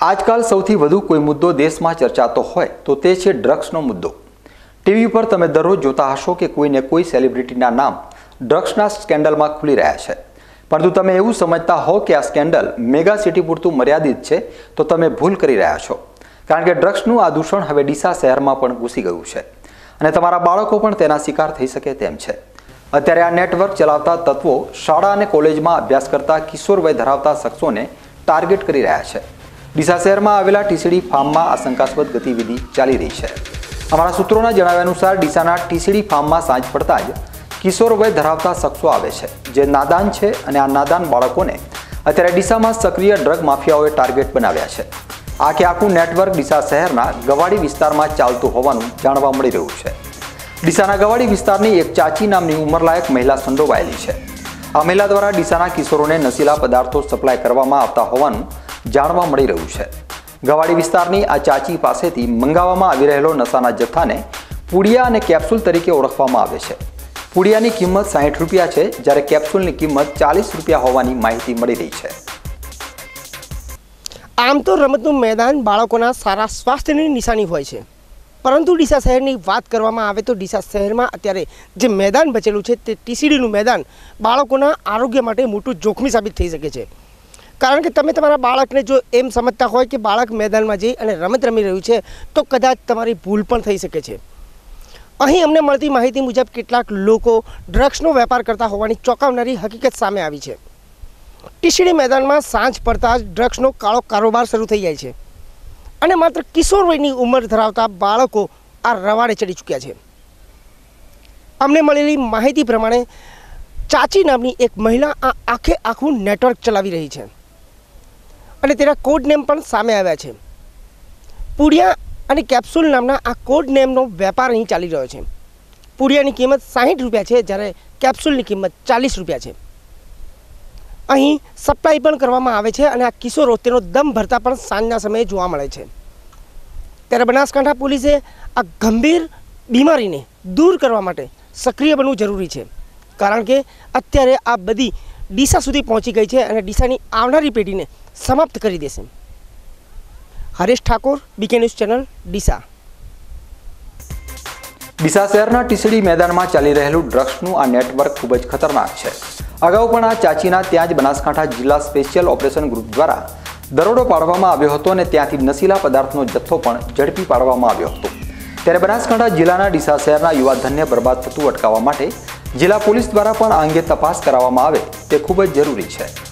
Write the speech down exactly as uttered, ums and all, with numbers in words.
આજકાલ સૌથી વધુ કોઈ મુદ્દો દેશમાં ચર્ચાતો હોય તો તે છે ડ્રગ્સનો મુદ્દો। ટીવી પર તમે દરરોજ જોતા હશો કે કોઈને કોઈ સેલિબ્રિટીના નામ ડ્રગ્સના સ્કેન્ડલમાં ખુલી રહ્યા છે, પરંતુ તમે એવું સમજતા હો કે આ સ્કેન્ડલ મેગા સિટી પૂરતું મર્યાદિત છે તો તમે ભૂલ કરી રહ્યા છો, કારણ કે ડ્રગ્સનું આ દૂષણ હવે ડીસા શહેરમાં પણ ઘૂસી ગયું છે અને તમારા બાળકો પણ તેના શિકાર થઈ શકે તેમ છે। અત્યારે આ નેટવર્ક ચલાવતા તત્વો શાળા અને કોલેજમાં અભ્યાસ કરતા કિશોર વય ધરાવતા શખ્સોને ટાર્ગેટ કરી રહ્યા છે। ડીસા શહેરમાં આવેલા ટીસીડી ફાર્મમાં આ શંકાસ્પદ ગતિવિધિ ચાલી રહી છે। અમારા સૂત્રોના જણાવ્યા અનુસાર ડીસાના ટીસીડી ફાર્મમાં સાંજ પડતા જ કિશોર વય ધરાવતા શખ્સો આવે છે, જે નાદાન છે અને આ નાદાન બાળકોને અત્યારે ડીસામાં સક્રિય ડ્રગ માફિયાઓએ ટાર્ગેટ બનાવ્યા છે। આ કે આખું નેટવર્ક ડીસા શહેરના ગવાડી વિસ્તારમાં ચાલતું હોવાનું જાણવા મળી રહ્યું છે। ડીસાના ગવાડી વિસ્તારની એક ચાચી નામની ઉંમરલાયક મહિલા સંડોવાયેલી છે। આ મહિલા દ્વારા ડીસાના કિશોરોને નશીલા પદાર્થો સપ્લાય કરવામાં આવતા હોવાનું જાણવા મળી રહ્યું છે। ગવાડી વિસ્તારની આ ચાચી પાસેથી મંગાવવામાં આવી રહેલો નશાના જથ્થાને પુડિયા અને કેપ્સ્યુલ તરીકે ઓળખવામાં આવે છે। પુડિયાની કિંમત સાઠ રૂપિયા છે, જ્યારે કેપ્સ્યુલની કિંમત ચાલીસ રૂપિયા હોવાની માહિતી મળી રહી છે। આમ તો રમતનું મેદાન બાળકોના સારા સ્વાસ્થ્યની નિશાની હોય છે, પરંતુ ડીસા શહેરની વાત કરવામાં આવે તો ડીસા શહેરમાં અત્યારે જે મેદાન બચેલું છે તે ટીસીડીનું મેદાન બાળકોના આરોગ્ય માટે મોટું જોખમી સાબિત થઈ શકે છે। કારણ કે તમે તમારા બાળકને જો એમ સમજતા હોય કે બાળક મેદાનમાં જઈ અને રમત રમી રહ્યું છે તો કદાચ તમારી ભૂલ પણ થઈ શકે છે। અહીં અમને મળતી માહિતી મુજબ કેટલાક લોકો ડ્રગ્સનો વેપાર કરતા હોવાની ચોંકાવનારી હકીકત સામે આવી છે। ટીસીડી મેદાનમાં સાંજ પડતા જ ડ્રગ્સનો કાળો કારોબાર શરૂ થઈ જાય છે અને માત્ર કિશોર વયની ઉંમર ધરાવતા બાળકો આ રવાડે ચડી ચૂક્યા છે। અમને મળેલી માહિતી પ્રમાણે ચાચી નામની એક મહિલા આ આખે આખું નેટવર્ક ચલાવી રહી છે અને તેના કોડ નેમ પણ સામે આવ્યા છે। પુડિયા અને કેપ્સ્યુલ નામના આ કોડ નેમનો વેપાર અહીં ચાલી રહ્યો છે। પુડિયાની કિંમત સાઠ રૂપિયા છે, જ્યારે કેપ્સ્યુલની કિંમત ચાલીસ રૂપિયા છે। અહીં સપ્લાય પણ કરવામાં આવે છે અને આ કિશોરો તેનો દમ ભરતા પણ સાંજના સમયે જોવા મળે છે। ત્યારે બનાસકાંઠા પોલીસે આ ગંભીર બીમારીને દૂર કરવા માટે સક્રિય બનવું જરૂરી છે, કારણ કે અત્યારે આ બધી ડીસા સુધી પહોંચી ગઈ છે અને ડીસાની આવનારી પેઢીને સમાપ્ત કરી દેશે। Haresh Thakor, BK news channel, Deesa. Deesa શહેરના ટીસીડી મેદાનમાં ચાલી રહેલું ડ્રગ્સનું આ નેટવર્ક ખૂબ જ ખતરનાક છે। અગાઉ પણ આ ચાચીના ત્યાં જ બનાસકાંઠા જિલ્લા સ્પેશિયલ ઓપરેશન ગ્રુપ દ્વારા દરોડો પાડવામાં આવ્યો હતો અને ત્યાંથી નશીલા પદાર્થનો જથ્થો પણ ઝડપી પાડવામાં આવ્યો હતો। ત્યારે બનાસકાંઠા જિલ્લાના ડીસા શહેરના યુવાધનને બરબાદ થતું અટકાવવા માટે જિલ્લા પોલીસ દ્વારા પણ આ અંગે તપાસ કરાવવામાં આવે તે ખૂબ જ જરૂરી છે।